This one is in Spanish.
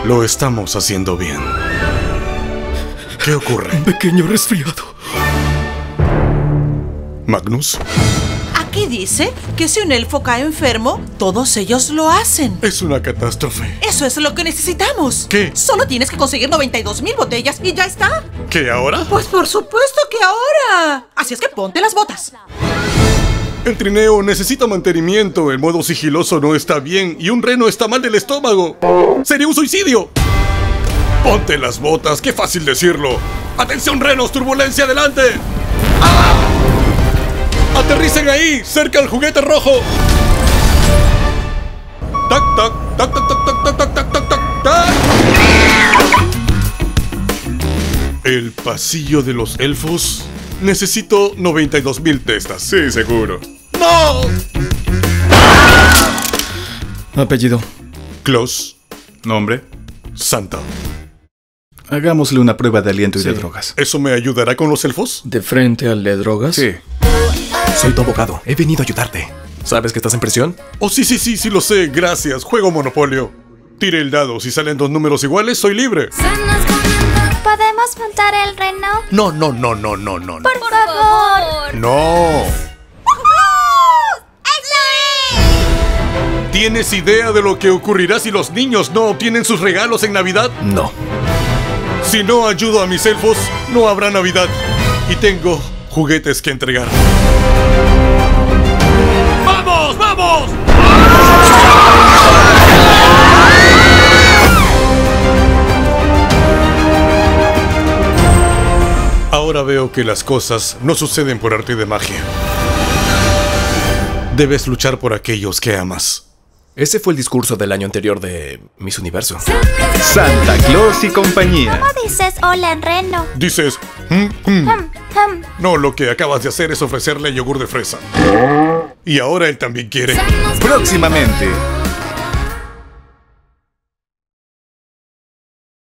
Lo estamos haciendo bien. ¿Qué ocurre? Un pequeño resfriado. ¿Magnus? Aquí dice que si un elfo cae enfermo, todos ellos lo hacen. Es una catástrofe. Eso es lo que necesitamos. ¿Qué? Solo tienes que conseguir 92,000 botellas y ya está. ¿Qué ahora? Pues por supuesto que ahora. Así es que ponte las botas. El trineo necesita mantenimiento, el modo sigiloso no está bien y un reno está mal del estómago. ¡Sería un suicidio! ¡Ponte las botas! ¡Qué fácil decirlo! ¡Atención, renos! ¡Turbulencia adelante! ¡Ah! ¡Aterricen ahí! ¡Cerca al juguete rojo! ¡Tac, tac! ¡Tac, tac, tac, tac, tac, tac, tac, tac, tac! El pasillo de los elfos. Necesito 92,000 testas. Sí, seguro. ¡No! Apellido. Klaus. Nombre. Santa. Hagámosle una prueba de aliento y de drogas. ¿Eso me ayudará con los elfos? ¿De frente al de drogas? Sí. Soy tu abogado. He venido a ayudarte. ¿Sabes que estás en prisión? Oh, sí lo sé. Gracias. Juego Monopolio. Tire el dado. Si salen dos números iguales, soy libre. ¿Podemos montar el reno? No. Por favor. No. ¿Tienes idea de lo que ocurrirá si los niños no obtienen sus regalos en Navidad? No. Si no ayudo a mis elfos, no habrá Navidad. Y tengo juguetes que entregar. ¡Vamos, vamos! Ahora veo que las cosas no suceden por arte de magia. Debes luchar por aquellos que amas. Ese fue el discurso del año anterior de Miss Universo. Santa Claus y compañía. ¿Cómo dices hola en reno? Dices, No, lo que acabas de hacer es ofrecerle yogur de fresa. Y ahora él también quiere. Próximamente.